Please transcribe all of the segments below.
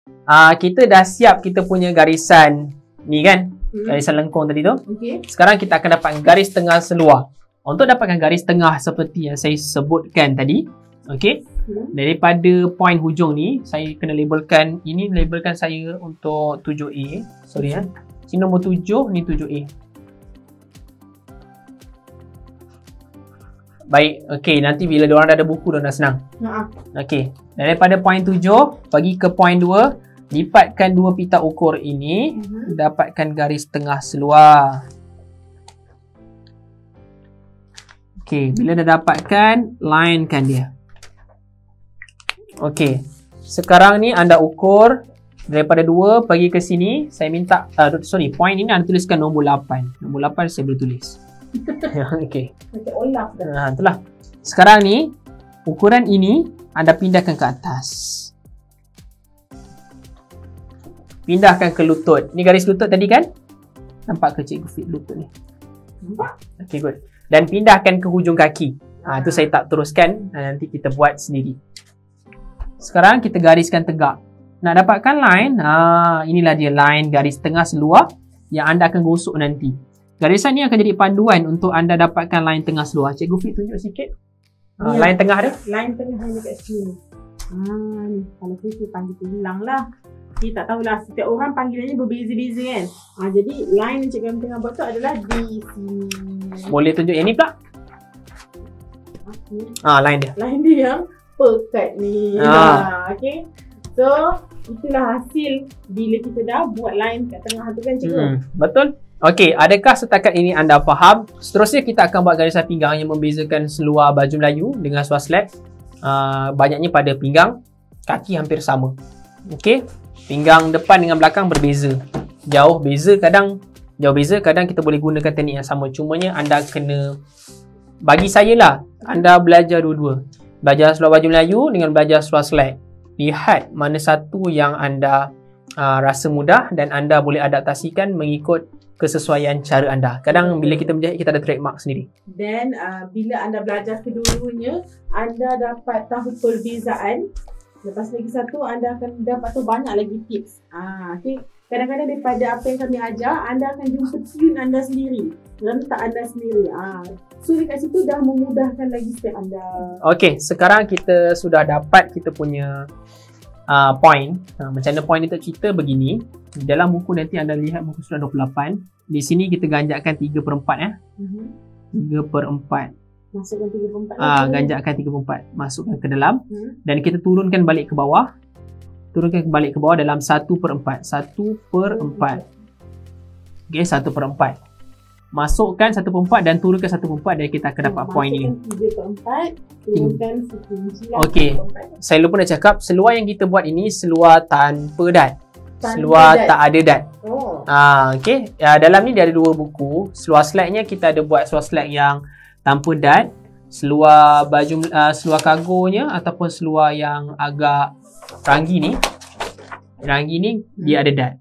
kita dah siap kita punya garisan ni kan, garisan lengkung tadi tu. Sekarang kita akan dapatkan garis tengah seluar. Untuk dapatkan garis tengah seperti yang saya sebutkan tadi, daripada point hujung ni, saya kena labelkan, ini labelkan saya untuk 7A. Sorry Sini nombor 7, ni 7A. Baik, nanti bila diorang dah ada buku, diorang dah senang. Daripada point 7 pergi ke point 2, lipatkan dua pita ukur ini, dapatkan garis tengah seluar. Bila dah dapatkan, linekan dia. Sekarang ni anda ukur daripada 2 pergi ke sini. Saya minta, point ini anda tuliskan nombor 8. Nombor 8 saya boleh tulis. Itulah. Sekarang ni, ukuran ini anda pindahkan ke atas. Pindahkan ke lutut. Ni garis lutut tadi kan? Nampak ke cikgu fit lutut ni? Nampak. Good. Dan pindahkan ke hujung kaki. Itu saya tak teruskan. Nanti kita buat sendiri. Sekarang kita gariskan tegak. Nak dapatkan line, inilah dia line garis tengah seluar yang anda akan gosok nanti. Garisan ni akan jadi panduan untuk anda dapatkan line tengah seluar. Cikgu fit tunjuk sikit. Line tengah dia? Line tengah hanya kat sini. Ni. Kalau saya panggil tu hilang lah. Kita tak tahulah, setiap orang panggilannya berbeza-beza kan. Jadi line yang cikgu tengah buat tu adalah di sini. Boleh tunjuk yang ni pula? Line dia. Line dia yang pekat ni. So, itulah hasil bila kita dah buat line kat tengah tu kan cikgu. Betul. Adakah setakat ini anda faham? Seterusnya kita akan buat garisan pinggang yang membezakan seluar baju Melayu dengan seluar slack. Banyaknya pada pinggang, kaki hampir sama. Pinggang depan dengan belakang berbeza. Jauh beza, kadang kita boleh gunakan teknik yang sama. Cumanya anda kena, bagi saya lah, anda belajar dua-dua. Belajar seluar baju Melayu dengan belajar seluar slack. Lihat mana satu yang anda rasa mudah dan anda boleh adaptasikan mengikut kesesuaian cara anda. Kadang bila kita menjahit, kita ada trademark sendiri. Dan bila anda belajar kedua-duanya, anda dapat tahu perbezaan. Lepas lagi satu, anda akan dapat tahu banyak lagi tips. Kadang-kadang daripada apa yang kami ajar, anda akan jumpa tune anda sendiri, rentak anda sendiri. So dekat situ dah memudahkan lagi step anda. Sekarang kita sudah dapat kita punya point. Macam mana point ni tak cerita begini. Di dalam buku nanti anda lihat muka surat 28. Di sini kita ganjakkan 3/4 3/4. Masukkan 3/4. Ganjakkan 3/4. Masukkan ke dalam. Dan kita turunkan balik ke bawah. Turunkan balik ke bawah dalam 1/4. 1/4. 1/4. Masukkan 1/4 dan turunkan 1/4 dan kita akan dapat point ini. 3/4. Turunkan 1/4. Saya lupa nak cakap, seluar yang kita buat ini seluar tanpa dad. Seluar tak ada dad. Dalam ni dia ada 2 buku. Seluar slacknya kita ada buat seluar slack yang tanpa dad, seluar baju seluar kargonya ataupun seluar yang agak ranggi ni dia ada dad.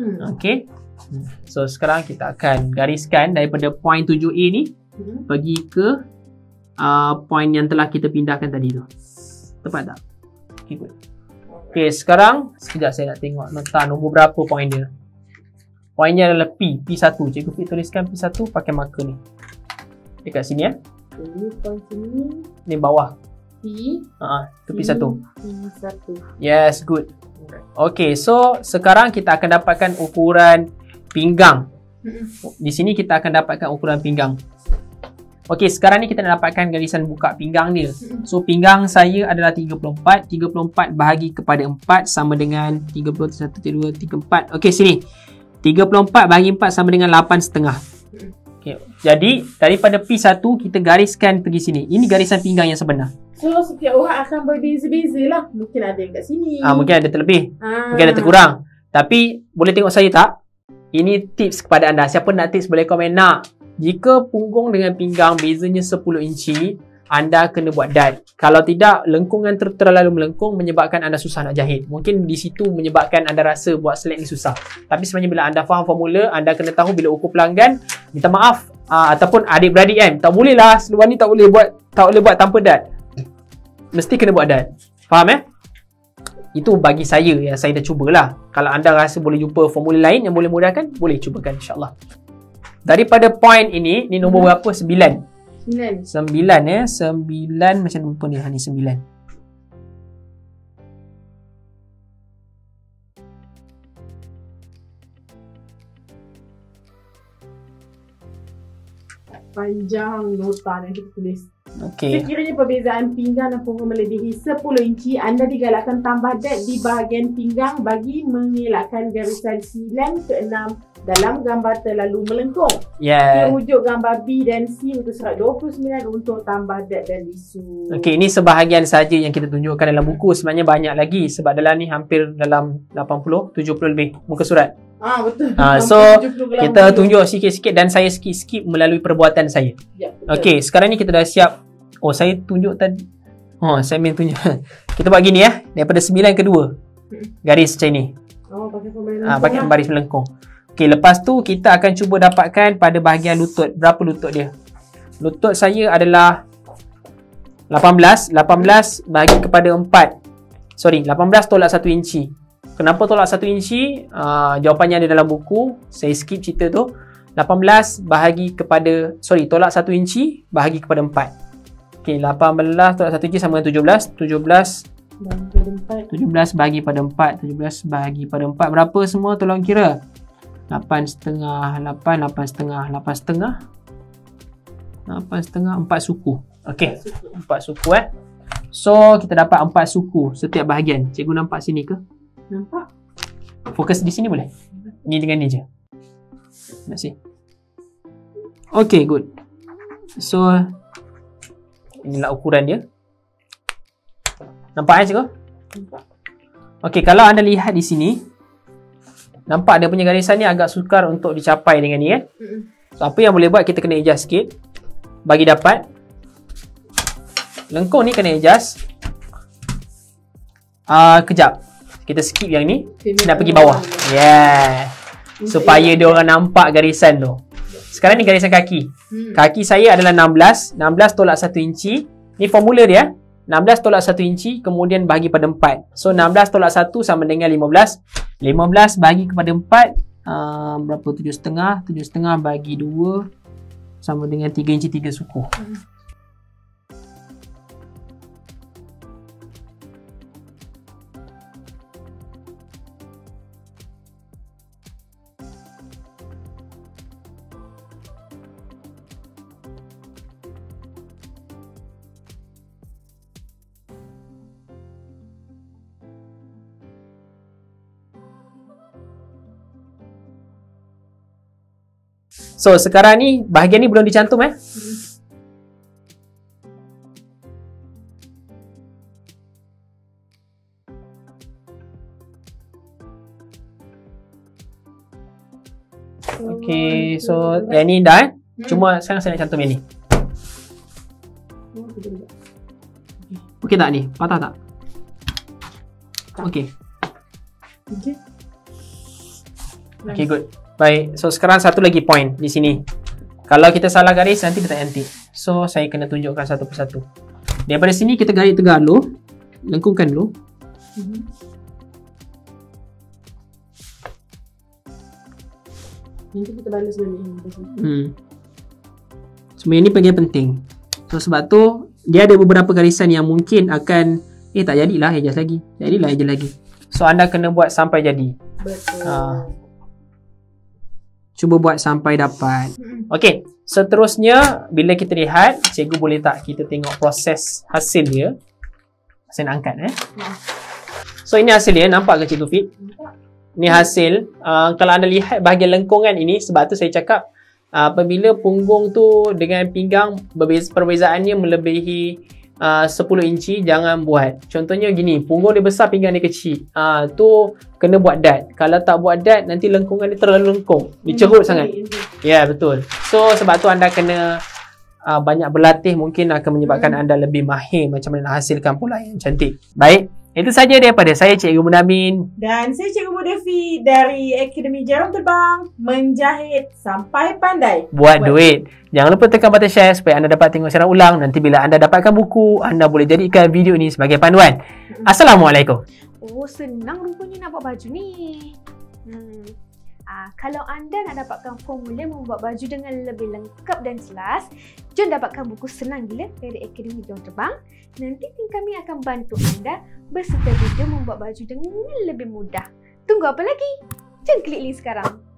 So sekarang kita akan gariskan daripada point 7A ni pergi ke point yang telah kita pindahkan tadi tu. Tepat tak? Good. Sekarang sekejap saya nak tengok nota nombor berapa point dia. Pointnya adalah P1. Cikgu Fit tuliskan P1 pakai marker ni. Dekat sini Ini point sini. Ni bawah. P. Tu P1. P1. Yes, good. So sekarang kita akan dapatkan ukuran pinggang. Di sini kita akan dapatkan ukuran pinggang. Sekarang ni kita nak dapatkan garisan buka pinggang dia. So pinggang saya adalah 34. 34 bahagi kepada 4 sama dengan 31, 2, 3, 4. Sini. 34 bahagi 4 sama dengan 8,5. Jadi daripada P1 kita gariskan pergi sini. Ini garisan pinggang yang sebenar. So setiap orang akan berbeza-beza lah. Mungkin ada yang kat sini. Mungkin ada terlebih. Mungkin ada terkurang. Tapi boleh tengok saya tak? Ini tips kepada anda. Siapa nak tips boleh komen nak. Jika punggung dengan pinggang bezanya 10 inci, anda kena buat dad. Kalau tidak, lengkungan terlalu melengkung menyebabkan anda susah nak jahit. Mungkin di situ menyebabkan anda rasa buat slack ni susah. Tapi sebenarnya bila anda faham formula, anda kena tahu bila ukur pelanggan, minta maaf. Ataupun adik-beradik kan, tak boleh lah seluar ni tak boleh buat tanpa dad. Mesti kena buat dad. Faham Itu bagi saya yang saya dah cubalah. Kalau anda rasa boleh jumpa formula lain yang boleh mudahkan, boleh cubakan insyaAllah. Daripada point ini, ni nombor berapa? 9 ya. 9 macam lupa ni. Ni 9. Panjang nota yang kita tulis. Okey. Sekiranya perbezaan pinggang dan punggung melebihi 10 inci, anda digalakkan tambah dad di bahagian pinggang bagi mengelakkan garisan 9 ke 6 dalam gambar terlalu melengkung. Yeah. Rujuk gambar B dan C untuk surat 29 untuk tambah dad dan isu. Okey, ini sebahagian saja yang kita tunjukkan dalam buku. Sebenarnya banyak lagi sebab dalam ni hampir dalam 80, 70 lebih muka surat. Betul. So kita tunjuk sikit-sikit dan saya skip melalui perbuatan saya. Ya, Okey, sekarang ni kita dah siap. Oh, saya tunjuk tadi. Saya main tunjuk. Kita buat gini ya. Daripada 9 ke 2. Garis macam ni. Pakai formula Pakai baris melengkung. Okey, lepas tu kita akan cuba dapatkan pada bahagian lutut. Berapa lutut dia? Lutut saya adalah 18. 18 bahagi kepada 4. Sorry, 18 tolak 1 inci. Kenapa tolak 1 inci? Jawapannya ada dalam buku. Saya skip cerita tu. 18 bahagi kepada, tolak 1 inci bahagi kepada 4. Okey, 18 tolak 1 inci sama dengan 17. 17 bahagi pada 4. 17 bahagi pada 4. Berapa semua tolong kira? 8,5, 8,5, 8,5, 8,5, 4 suku. Okey, 4 suku So, kita dapat 4 suku setiap bahagian. Cikgu nampak sini ke? Nampak? Fokus di sini boleh? Ni dengan ni je. Terima kasih. Okay, good. So, inilah ukuran dia. Nampak cikgu? Nampak. Okay, kalau anda lihat di sini, nampak dia punya garisan ni agak sukar untuk dicapai dengan ni So, apa yang boleh buat, kita kena adjust sikit. Bagi dapat. Lengkung ni kena adjust. Kejap. Kita skip yang ni. Nak pergi bawah. Yeah. Supaya dia orang nampak garisan tu. Sekarang ni garisan kaki. Kaki saya adalah 16. 16 tolak 1 inci. Ni formula dia. 16 tolak 1 inci. Kemudian bahagi pada 4. So 16 tolak 1 sama dengan 15. 15 bahagi kepada 4. Berapa? 7,5. 7,5 bahagi 2. Sama dengan 3 inci 3 suku. So sekarang ni bahagian ni belum dicantum Okay, so yang ni dah Cuma sekarang saya nak cantum yang ni. Okay tak ni? Patah tak? Okay. Okay, good. Baik, so sekarang satu lagi point di sini. Kalau kita salah garis, nanti kita antik. So, saya kena tunjukkan satu persatu. Daripada sini, kita garis tegak dulu. Lengkungkan dulu. Nanti kita balas balik ini. Semua ini penting. So, sebab tu, dia ada beberapa garisan yang mungkin akan tak jadilah, adjust lagi. Jadilah, adjust lagi. So, anda kena buat sampai jadi. Betul. Cuba buat sampai dapat. Okey, seterusnya bila kita lihat, cikgu boleh tak kita tengok proses hasil dia. Saya nak angkat So ini hasil dia, nampak ke Cikgu Fit? Ini hasil. Kalau anda lihat bahagian lengkungan ini, sebab tu saya cakap apabila punggung tu dengan pinggang perbezaannya melebihi 10 inci, jangan buat. Contohnya gini, punggung dia besar, pinggang dia kecil. Tu kena buat dad. Kalau tak buat dad, nanti lengkungan dia terlalu lengkung. Dia cerut sangat. Ya, betul. So, sebab tu anda kena banyak berlatih, mungkin akan menyebabkan anda lebih mahir macam mana nak hasilkan pola yang cantik. Baik, itu saja daripada saya, Cikgu Munamin. Dan saya Cikgu Mudafi dari Akademi Jarum Terbang, menjahit sampai pandai. Buat duit. Jangan lupa tekan button share supaya anda dapat tengok siaran ulang. Nanti bila anda dapatkan buku, anda boleh jadikan video ini sebagai panduan. Assalamualaikum. Oh, senang rupanya nak buat baju ni. Kalau anda nak dapatkan formula membuat baju dengan lebih lengkap dan jelas, jom dapatkan buku Senang Gila dari Akademi Jom Terbang. Nanti tim kami akan bantu anda berserta video membuat baju dengan lebih mudah. Tunggu apa lagi? Jom klik link sekarang.